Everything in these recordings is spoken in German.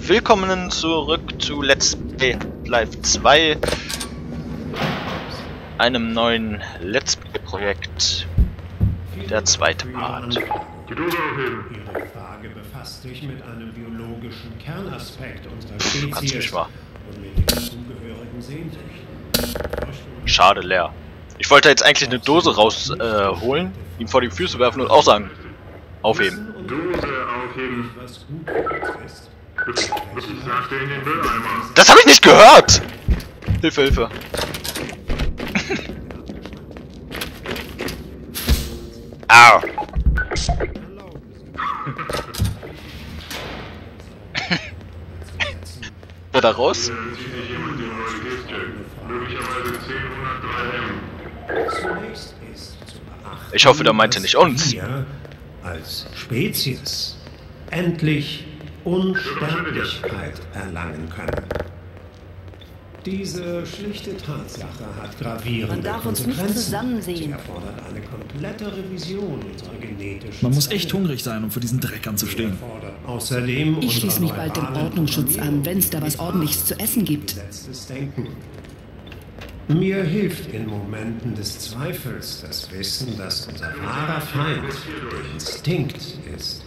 Willkommen zurück zu Let's Play Live 2, einem neuen Let's Play Projekt, der zweite Part. Ihre Frage befasst sich mit einem biologischen Kernaspekt unserer Spezies und mit den zugehörigen Sehnsüchten. Schade, leer. Ich wollte jetzt eigentlich eine Dose rausholen, ihm vor die Füße werfen und auch sagen, aufheben. Dose aufheben. Was gut ist. Sagte in den Mülleimer. Das habe ich nicht gehört! Hilfe, Hilfe. Au! Wo da raus? Ich hoffe, der meinte nicht uns. Wir als Spezies endlich Unsterblichkeit erlangen können. Diese schlichte Tatsache hat gravierende Man darf uns Konsequenzen. nicht zusammen sehen. Sie erfordert eine komplette Revision unserer genetischen Man muss echt hungrig sein, um für diesen Dreck anzustehen. Außerdem Ich schließe mich bald dem Ordnungsschutz an, wenn es da was Ordentliches zu essen gibt. Letztes Denken. Mir hilft in Momenten des Zweifels das Wissen, dass unser wahrer Feind der Instinkt ist.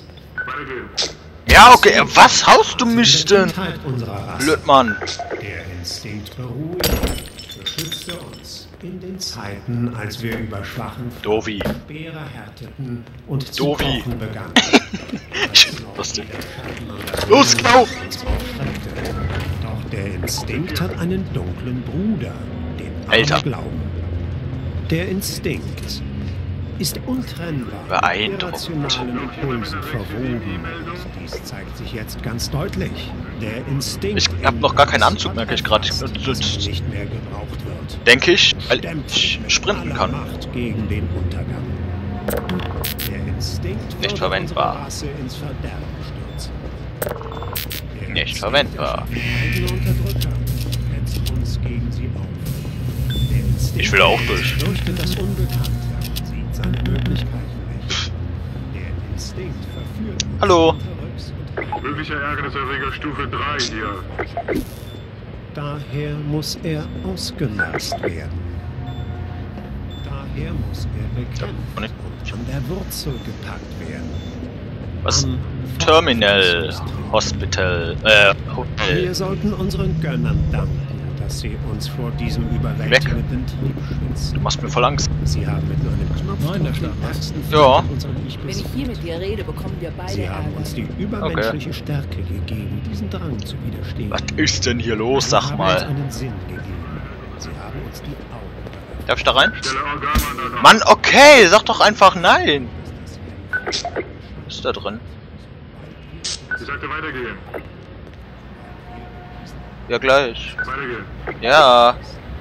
Ja, okay, was haust du mich denn? Kindheit unserer Rasse. Blödmann. Der Instinkt beruhigt, beschützte uns in den Zeiten, als wir über schwachen Dovi. Speere härteten und zu Dovi. kochen begannen. Lustig. Los, Klau! Doch der Instinkt hat einen dunklen Bruder, den Alter. Aberglauben. Der Instinkt ist untrennbar mit Beeindruckend. irrationalen Impulsen verwoben. Und dies zeigt sich jetzt ganz deutlich. Der Instinkt Ich hab noch gar keinen Anzug, merke ich gerade. nicht mehr gebraucht wird. Denke ich, weil Dämpft ich mit sprinten aller kann. Macht gegen den Untergang. Der Instinkt Nicht würde verwendbar. unsere Rasse ins Verderben stürzen. Der Nicht Instinkt verwendbar. erschafft eigene Unterdrücker und hetzt uns gegen sie auf. Der Instinkt Ich will da auch durch. fürchtet das Unbekannte und sieht seine Möglichkeiten nicht. Der Instinkt verführt uns Hallo. hinterrücks und Möglicher Ärgerniserreger Stufe 3 hier. daher muss er ausgemerzt werden. Daher muss er bekämpft und an der Wurzel gepackt werden. Was? Am Terminal Hospital, Wir Hotel. sollten unseren Gönnern danken, dass sie uns vor diesem überwältigenden Trieb schützen. Du machst mir voll Angst. Sie haben mit einem Knopf Nein, der den Start. ersten Ja. Feind unseren Ich Wenn ich besiegt. hier mit dir rede, bekommen wir beide Sie haben uns Ärger. die übermenschliche Stärke gegeben, diesen Drang zu widerstehen. Was ist denn hier los, Sie sag haben uns mal. einen Sinn gegeben. Sie haben uns die Augen geöffnet. Darf ich da rein? Stelle Organmandat ab. Mann, okay, sag doch einfach nein. Was ist da drin? Ich sagte weitergehen. Ja, gleich. Weitergehen. Ja.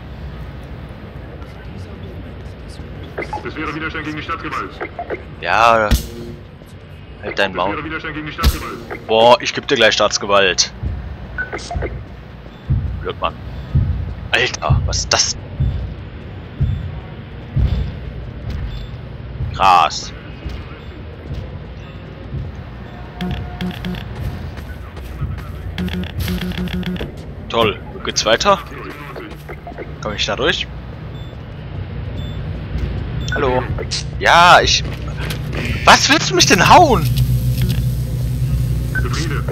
Das wäre Widerstand gegen die Stadtgewalt. Ja. Halt dein Das Maul. wäre Widerstand gegen die Stadtgewalt. Boah, ich geb dir gleich Staatsgewalt. Blödmann. Alter, was ist das? Krass. Toll. Wo geht's weiter? Komm ich da durch? Hallo. Ja, ich... Was willst du mich denn hauen? Befriede.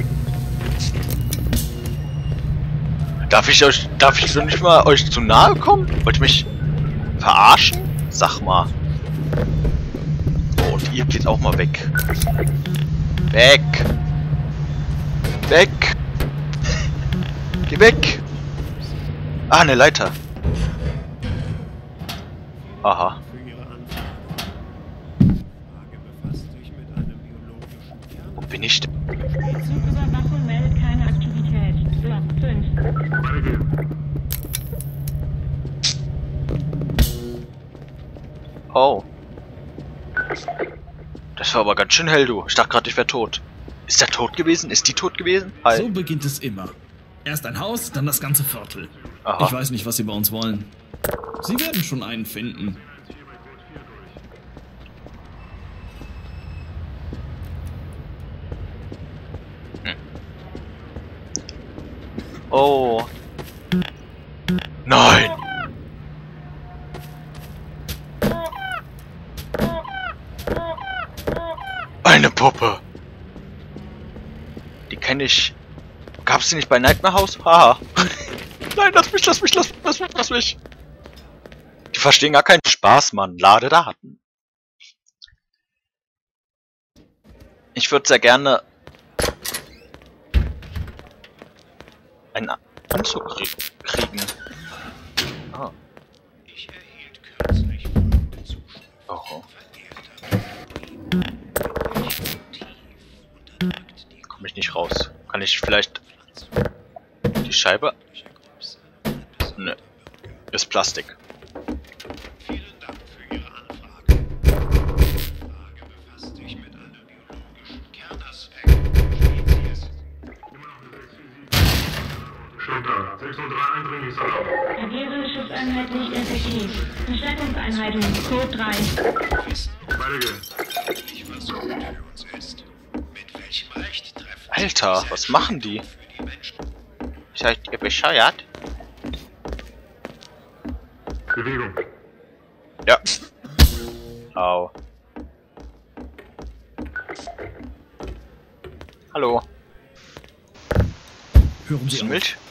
Darf ich doch nicht mal euch zu nahe kommen? Wollt ihr mich verarschen? Sag mal. Oh, und ihr geht auch mal weg. Weg. Weg. Geh weg. Ah, eine Leiter. Aha. Für Ihre Anfrage. Die Frage befasst sich mit einem biologischen Wo Kern. bin ich denn? Zugüberwachung meldet keine Aktivität. Block 5. Weitergehen. Oh. Das war aber ganz schön hell, du. Ich dachte gerade, ich wäre tot. Ist der tot gewesen? Ist die tot gewesen? Hi. So beginnt es immer. Erst ein Haus, dann das ganze Viertel. Aha. Ich weiß nicht, was sie bei uns wollen. Sie werden schon einen finden. Oh. Nein! Eine Puppe! Die kenne ich. Gab's die nicht bei Nightmare House? Haha. Nein, lass mich! Die verstehen gar keinen Spaß, Mann. Lade Daten. Ich würde sehr gerne einen Anzug kriegen. Ah. Ich erhielt kürzlich folgende Zuschrift. Oh. Komme ich nicht raus. Kann ich vielleicht die Scheibe? Ne. Ist Plastik. Vielen Dank für Ihre Anfrage. Die Frage befasst sich mit einem biologischen Kernaspekt der Spezies. Schon da. 603 Eindringlichsalarm. Agierende Schutzeinheit nicht effektiv. Verstärkungseinheiten, Code 3. Weitergehen. Was gut für uns ist. Mit welchem Recht treffen Alter, was machen die? für die Menschen? Seid ihr bescheuert? Bewegung. Ja. Au. Hallo. Hören Ist Sie auf. Milch?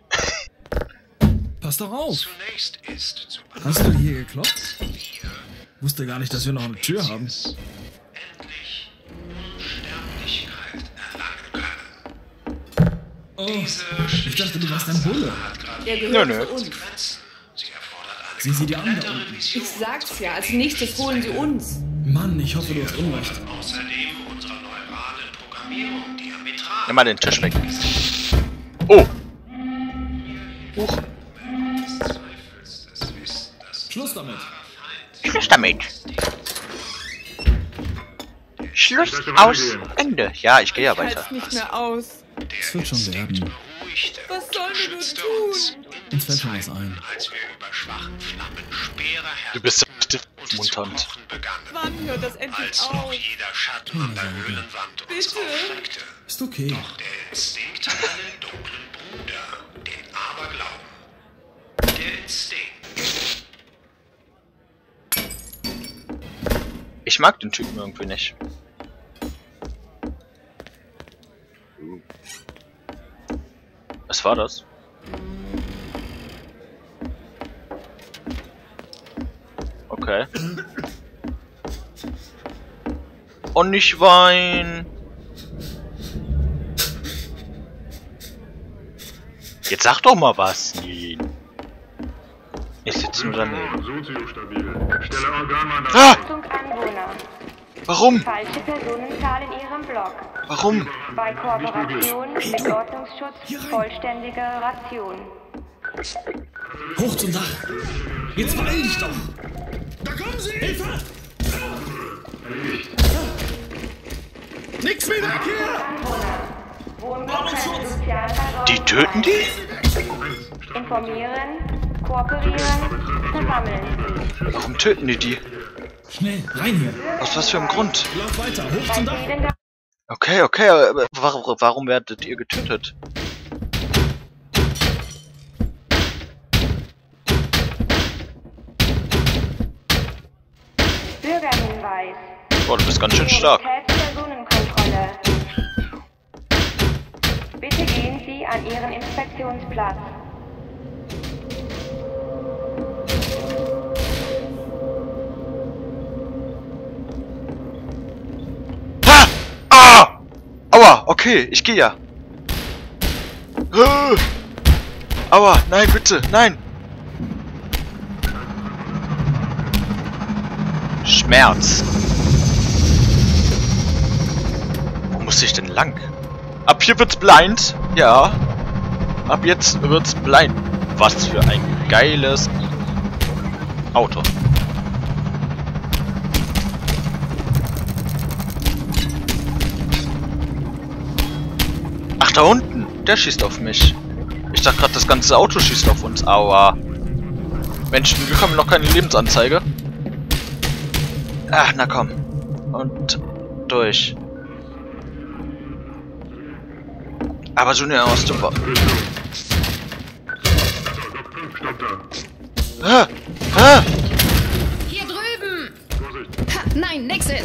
Pass doch auf. Zunächst ist zu Hast du hier geklopft? Wusste gar nicht, dass wir noch eine Tür haben. endlich Unsterblichkeit erlangen können. Oh, ich dachte, du warst ein Bulle. Der gehört Nö. zu uns. Sie erfordert eine Sieh sie dir an da komplette unten. Revision. Ich sag's ja, als nächstes holen sie uns. Mann, ich hoffe, du hast Unrecht. Außerdem unsere neuralen Programmierung diametral. Nimm mal den Tisch weg. Oh! Huch. Des Zweifels das Wissen, dass Schluss damit. Schluss damit. Schluss aus Ende. Ja, ich gehe ja weiter. Halt's nicht mehr aus. Es wird schon werden. Was sollen wir nur tun? Uns fällt schon was ein. Als wir über schwachen Flammen Speere Du bist und zu munternd. kochen begannen. Wann hört das endlich Als noch auf? jeder Schatten an der Höhlenwand uns Bitte? aufschreckte. Ist okay. Der Instinkt hat einen dunklen Bruder, den Aberglauben. Der Instinkt. Ich mag den Typen irgendwie nicht. Was war das? Okay. Und nicht weinen. Jetzt sag doch mal was, Nien. Ich sitze nur daneben. Soziostabil. Stelle Organmandat. Ah! Achtung Anwohner. Warum? Falsche Personenzahl in Ihrem Block. Warum? Bei Kooperation mit Ordnungsschutz vollständige Ration. Hoch zum Dach. Jetzt beeil dich doch. Da kommen sie. Hilfe! Nix mehr weg hier! Wohnblock Sozialversorgung. Die töten die? Informieren, kooperieren, versammeln. Warum töten die? Schnell, rein hier. Aus was für einem Grund? Lauf weiter, hoch zum Dach. Fehlender Okay, aber warum werdet ihr getötet? Bürgerhinweis. Boah, du bist ganz schön stark. Personenkontrolle. Bitte gehen Sie an Ihren Inspektionsplatz. Ha! Ah! Aua, okay, ich gehe ja. Aua, nein, bitte, nein. Schmerz. Wo muss ich denn lang? Ab hier wird's blind. Ja. Ab jetzt wird's blind. Was für ein geiles Auto. Ach, da unten. Der schießt auf mich. Ich dachte gerade, das ganze Auto schießt auf uns. Aua. Mensch, zum Glück haben wir noch keine Lebensanzeige. Ach, na komm. Und durch. Aber so eine aus dem Stopp da. Hier drüben! Vorsicht. Ha, nein, Nexus!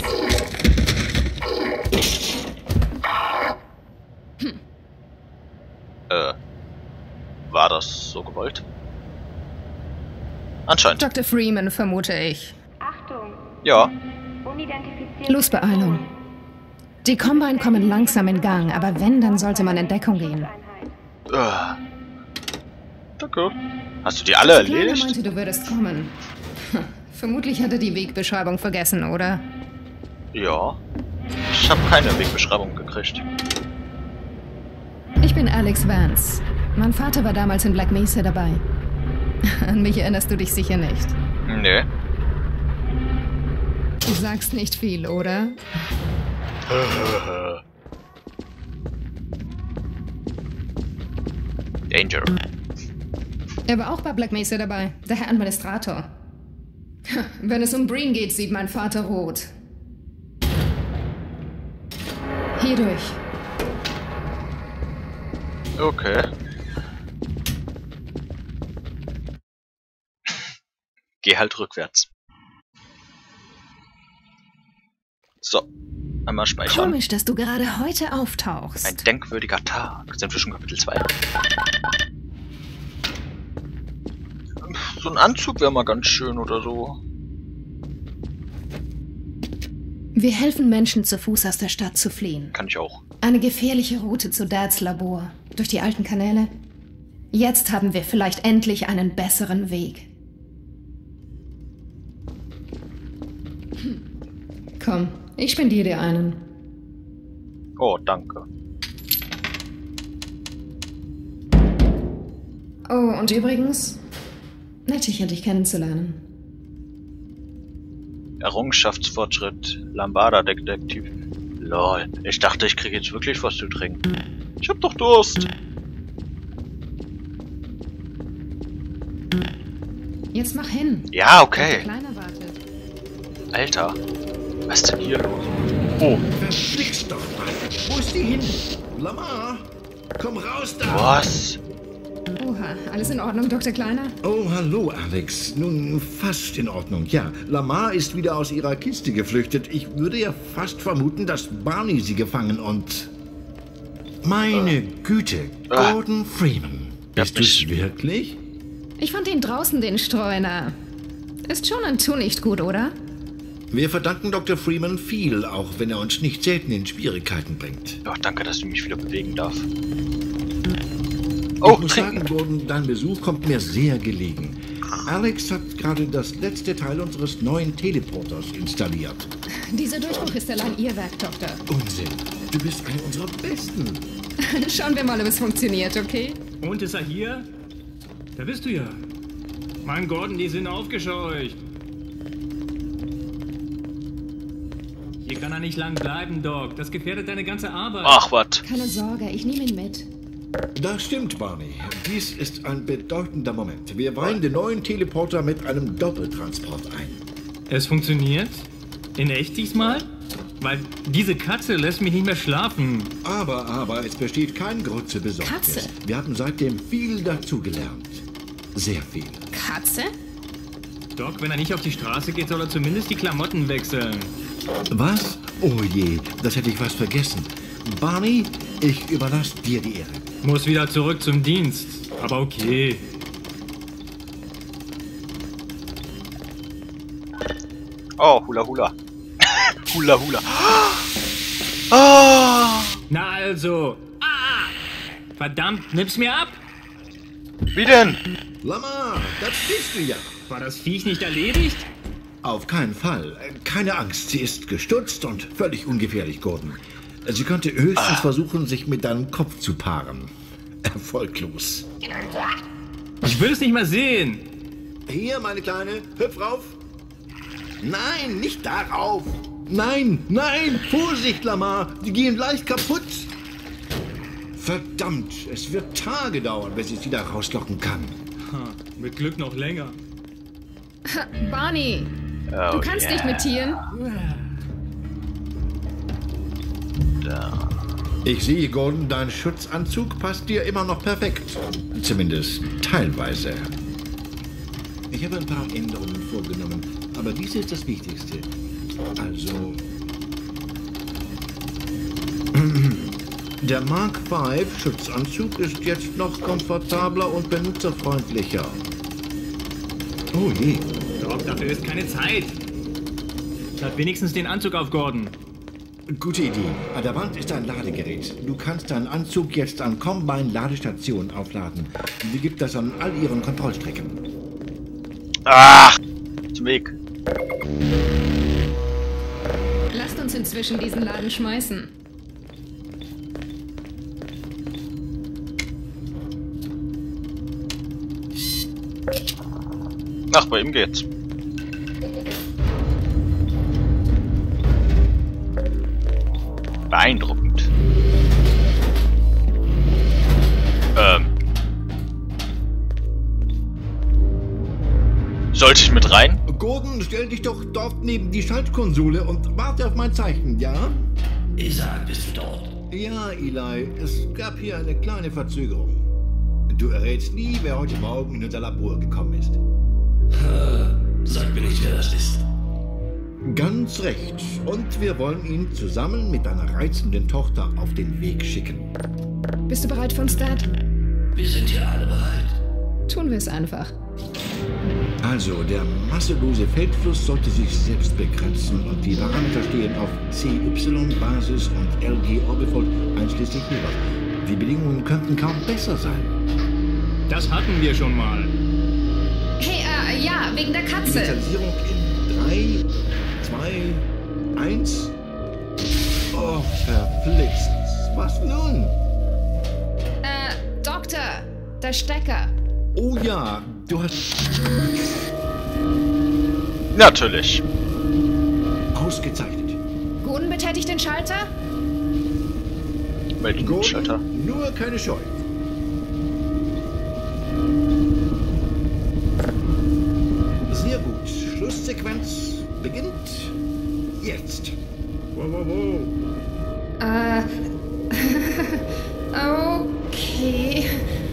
War das so gewollt? Anscheinend. Dr. Freeman, vermute ich. Achtung! Ja. Unidentifizierte Los, Beeilung. Die Combine kommen langsam in Gang, aber wenn, dann sollte man in Deckung gehen. Danke. Hast du die alle Kleiner erledigt? meinte, du würdest kommen. Vermutlich hat er die Wegbeschreibung vergessen, oder? Ja. Ich habe keine Wegbeschreibung gekriegt. Ich bin Alex Vance. Mein Vater war damals in Black Mesa dabei. An mich erinnerst du dich sicher nicht. Nee. Du sagst nicht viel, oder? Danger. Er war auch bei Black Mesa dabei, der Herr Administrator. Wenn es um Breen geht, sieht mein Vater rot. Hierdurch. Okay. Geh halt rückwärts. So. Einmal speichern. Komisch, dass du gerade heute auftauchst. Ein denkwürdiger Tag. Sind wir schon Kapitel 2? So ein Anzug wäre mal ganz schön oder so. Wir helfen Menschen zu Fuß aus der Stadt zu fliehen. Kann ich auch. Eine gefährliche Route zu Dads Labor. Durch die alten Kanäle. Jetzt haben wir vielleicht endlich einen besseren Weg. Komm, ich spendiere dir einen. Oh, danke. Oh, und übrigens, nett hier dich kennenzulernen. Errungenschaftsfortschritt. Lambada-Detektiv. Lol. Ich dachte, ich kriege jetzt wirklich was zu trinken. Ich hab doch Durst. Jetzt mach hin. Ja, okay. Der Kleine wartet. Alter. Was ist denn hier los? Oh. Verflixt doch mal. Wo ist die hin? Lamar, komm raus da. Was? Oha, alles in Ordnung, Dr. Kleiner? Oh, hallo, Alex. Nun, fast in Ordnung. Ja, Lamar ist wieder aus ihrer Kiste geflüchtet. Ich würde ja fast vermuten, dass Barney sie gefangen und... Meine Güte, Gordon Freeman. Bist du's wirklich? Ich fand ihn draußen, den Streuner. Ist schon ein Tunicht gut, oder? Wir verdanken Dr. Freeman viel, auch wenn er uns nicht selten in Schwierigkeiten bringt. Ja, danke, dass du mich wieder bewegen darf. Oh, ich muss sagen, Gordon, dein Besuch kommt mir sehr gelegen. Alex hat gerade das letzte Teil unseres neuen Teleporters installiert. Dieser Durchbruch ist allein Ihr Werk, Doktor. Unsinn. Du bist einer unserer Besten. Schauen wir mal, ob es funktioniert, okay? Und ist er hier? Da bist du ja. Mann, Gordon, die sind aufgescheucht. Hier kann er nicht lang bleiben, Doc. Das gefährdet deine ganze Arbeit. Ach, was? Keine Sorge, ich nehme ihn mit. Das stimmt, Barney. Dies ist ein bedeutender Moment. Wir weihen den neuen Teleporter mit einem Doppeltransport ein. Es funktioniert? In echt diesmal? Weil diese Katze lässt mich nicht mehr schlafen. Aber, es besteht kein Grund zur Besorgnis. Katze? Wir haben seitdem viel dazugelernt. Sehr viel. Katze? Doc, wenn er nicht auf die Straße geht, soll er zumindest die Klamotten wechseln. Was? Oh je, das hätte ich fast vergessen. Barney, ich überlasse dir die Ehre. Muss wieder zurück zum Dienst. Aber okay. Oh, Hula Hula. Hula Hula. Ah! Na also. Ah! Verdammt, nimm's mir ab! Wie denn? Lamar, das bist du ja. War das Viech nicht erledigt? Auf keinen Fall. Keine Angst, sie ist gestutzt und völlig ungefährlich, Gordon. Sie könnte höchstens versuchen, sich mit deinem Kopf zu paaren. Erfolglos. Ich will es nicht mehr sehen. Hier, meine Kleine, hüpf rauf. Nein, nicht darauf. Nein, Vorsicht, Lamar, die gehen leicht kaputt. Verdammt, es wird Tage dauern, bis ich sie da rauslocken kann. Mit Glück noch länger. Barney, du kannst nicht mit Tieren. Da. Ich sehe, Gordon, dein Schutzanzug passt dir immer noch perfekt. Zumindest teilweise. Ich habe ein paar Änderungen vorgenommen, aber dies ist das Wichtigste. Also... Der Mark V Schutzanzug ist jetzt noch komfortabler und benutzerfreundlicher. Oh je. Doch, dafür ist keine Zeit. Lad wenigstens den Anzug auf, Gordon. Gute Idee. An der Wand ist ein Ladegerät. Du kannst deinen Anzug jetzt an Combine-Ladestationen aufladen. Die gibt das an all ihren Kontrollstrecken. Ach, zum Weg. Lasst uns inzwischen diesen Laden schmeißen. Ach, bei ihm geht's. Beeindruckend. Sollte ich mit rein? Gordon, stell dich doch dort neben die Schaltkonsole und warte auf mein Zeichen, ja? Isaac, bist du dort? Ja, Eli, es gab hier eine kleine Verzögerung. Du errätst nie, wer heute Morgen in unser Labor gekommen ist. Sag mir nicht, wer das ist. Ganz recht. Und wir wollen ihn zusammen mit deiner reizenden Tochter auf den Weg schicken. Bist du bereit für uns, Dad? Wir sind hier alle bereit. Tun wir es einfach. Also, der masselose Feldfluss sollte sich selbst begrenzen und die Parameter stehen auf CY-Basis und LG-Orbifold einschließlich Heber. Die Bedingungen könnten kaum besser sein. Das hatten wir schon mal. Hey, ja, wegen der Katze. Initialisierung in 3, 2, 1. Oh, verflixt. Was nun? Doktor, der Stecker. Oh ja, du hast... Natürlich. Ausgezeichnet. Gordon betätigt den Schalter? Welchen Gordon, Schalter? nur keine Scheu. Sehr gut. Schlusssequenz beginnt jetzt. Wow, wow, wow. Okay.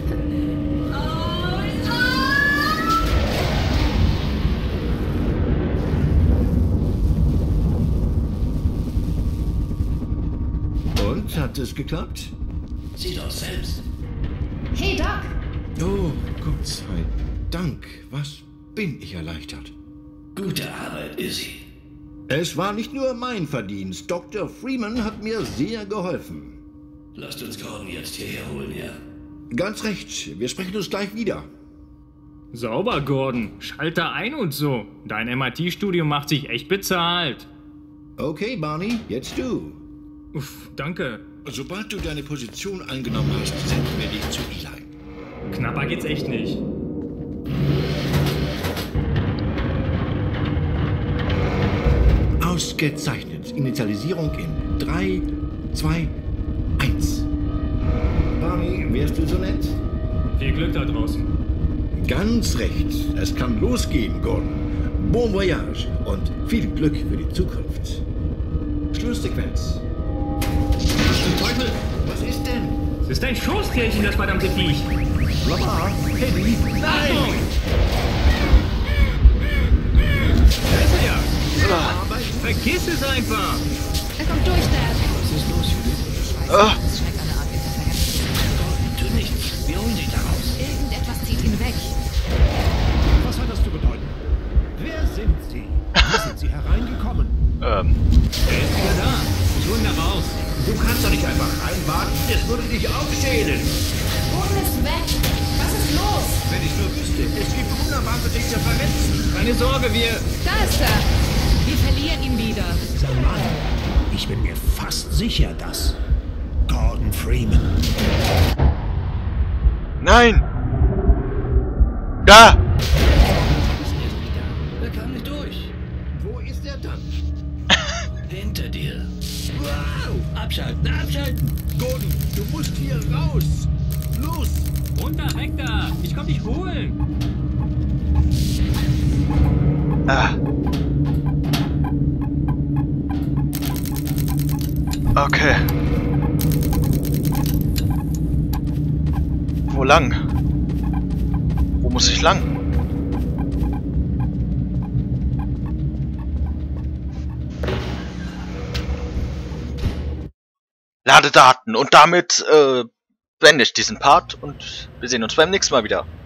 Und, hat es geklappt? Sieh doch selbst. Hey, Doc. Oh, Gott sei Dank. Was bin ich erleichtert. Gute Arbeit, Izzy. Es war nicht nur mein Verdienst. Dr. Freeman hat mir sehr geholfen. Lasst uns Gordon jetzt hierher holen, ja? Ganz recht. Wir sprechen uns gleich wieder. Sauber, Gordon. Schalter ein und so. Dein MIT-Studium macht sich echt bezahlt. Okay, Barney, jetzt du. Uff, danke. Sobald du deine Position eingenommen hast, senden wir dich zu Eli. Knapper geht's echt nicht. Ausgezeichnet. Initialisierung in 3, 2, 1. Barney, wärst du so nett? Viel Glück da draußen. Ganz recht. Es kann losgehen, Gordon. Bon voyage und viel Glück für die Zukunft. Schlusssequenz. Zum Teufel! Was ist denn? Es ist ein Schoßtierchen, das verdammte Viech. Lamar, Teddy, Achtung! Da ist er ja. Vergiss es einfach! Er kommt durch, Dad. Was ist los, Judith? Ah. Gordon, tu nichts. Wir holen dich da raus. Irgendetwas zieht ihn weg. Was hat das zu bedeuten? Wer sind Sie? Wie sind Sie hereingekommen? Er ist wieder da. Ich hol ihn da raus. Du kannst doch nicht einfach reinwarten. Es würde dich aufschälen. Gordon ist weg. Was ist los? Wenn ich nur wüsste. Es gibt unerwartete Interferenzen. Keine Sorge, wir... Da ist er. Wir verlieren ihn wieder. Dieser Mann. Ich bin mir fast sicher, dass... Gordon Freeman. Nein! Da! Er kam nicht durch. Wo ist er dann? Hinter dir. Wow! Abschalten, abschalten. Gordon, du musst hier raus. Los! Runter, weg da! Ich komm dich holen! Ah. Okay. Wo lang? Wo muss ich lang? Ladedaten. Und damit beende ich diesen Part und wir sehen uns beim nächsten Mal wieder.